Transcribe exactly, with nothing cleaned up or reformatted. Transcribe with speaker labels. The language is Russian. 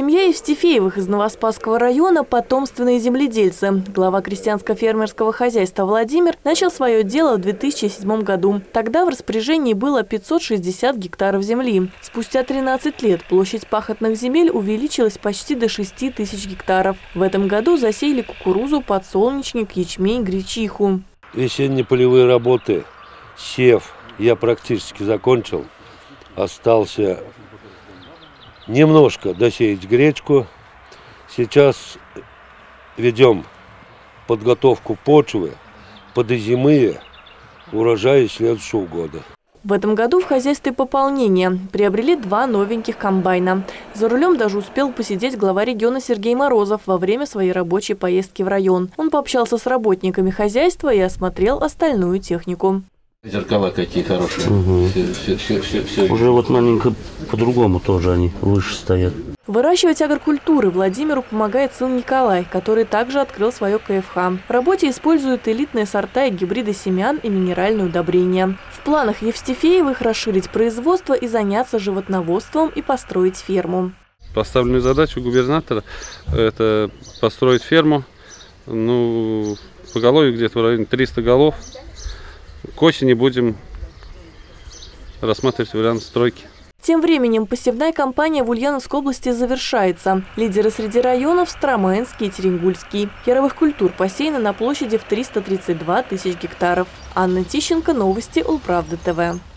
Speaker 1: Семья Евстифеевых из Новоспасского района – потомственные земледельцы. Глава крестьянско-фермерского хозяйства Владимир начал свое дело в две тысячи седьмом году. Тогда в распоряжении было пятьсот шестьдесят гектаров земли. Спустя тринадцать лет площадь пахотных земель увеличилась почти до шести тысяч гектаров. В этом году засеяли кукурузу, подсолнечник, ячмень, гречиху.
Speaker 2: Весенние полевые работы, сев я практически закончил. Остался немножко досеять гречку. Сейчас ведем подготовку почвы под озимые урожаи следующего года.
Speaker 1: В этом году в хозяйстве пополнение. Приобрели два новеньких комбайна. За рулем даже успел посидеть глава региона Сергей Морозов во время своей рабочей поездки в район. Он пообщался с работниками хозяйства и осмотрел остальную технику.
Speaker 3: Зеркала какие хорошие.
Speaker 4: Угу.
Speaker 3: Все, все, все, все, все.
Speaker 4: Уже вот маленько по-другому тоже они выше стоят.
Speaker 1: Выращивать агрокультуры Владимиру помогает сын Николай, который также открыл свое ка эф ха. В работе используют элитные сорта и гибриды семян и минеральные удобрения. В планах Евстифеевых расширить производство и заняться животноводством и построить ферму.
Speaker 5: Поставленную задачу губернатора – это построить ферму. Ну, поголовье где-то в районе триста голов. К осени будем рассматривать вариант стройки.
Speaker 1: Тем временем посевная кампания в Ульяновской области завершается. Лидеры среди районов – Стромэнский и Теренгульский. Яровых культур посеяно на площади в триста тридцать два тысяч гектаров. Анна Тищенко, новости Улправды тэ вэ.